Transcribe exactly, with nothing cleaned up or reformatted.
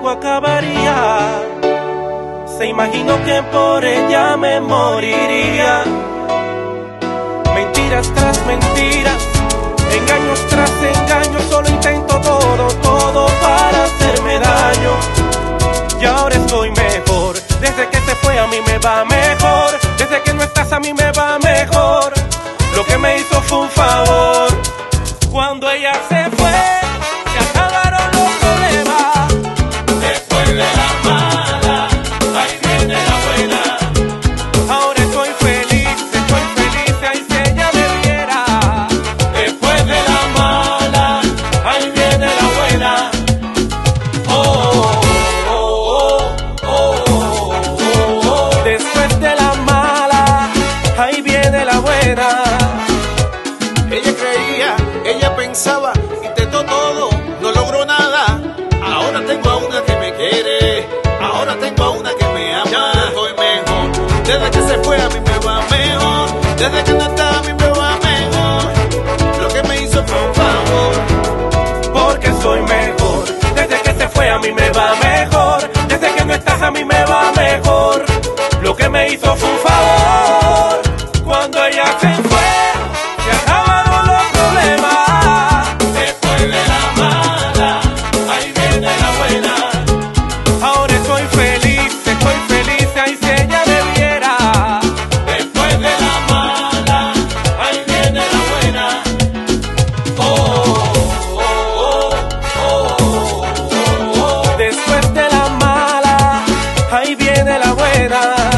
todo acabaría. Se imaginó que por ella me moriría. Mentiras tras mentiras, engaños tras engaños, solo intento todo, todo para hacerme daño. Y ahora estoy mejor, desde que se fue a mí me va mejor. Desde que no estás a mí me va mejor. Lo que me hizo fue un favor. Cuando ella se fue, se acabaron los problemas. Después de la mala, ahí viene la buena. Ahora estoy feliz, estoy feliz, ay si ella me viera. Después de la mala, ahí viene la buena. Oh, oh, oh, oh, oh, oh. Después de la mala, ahí viene la buena. Ella creía, ella pensaba, intentó todo, no logró nada. Ahora tengo a una que me quiere, ahora tengo a una que me ama. Ya estoy mejor, desde que se fue a mí me va mejor. Desde que no está a mí me va mejor. Lo que me hizo fue un favor. Porque soy mejor, desde que se fue a mí me va mejor. Desde que no estás a mí me va mejor. Lo que me hizo fue un favor. Cuando ella se fue, se acabaron los problemas. Después de la mala, ahí viene la buena. Ahora estoy feliz, estoy feliz, ay si ella me viera. Después de la mala, ahí viene la buena. Oh, oh, oh, oh, oh, oh. Después de la mala, ahí viene la buena.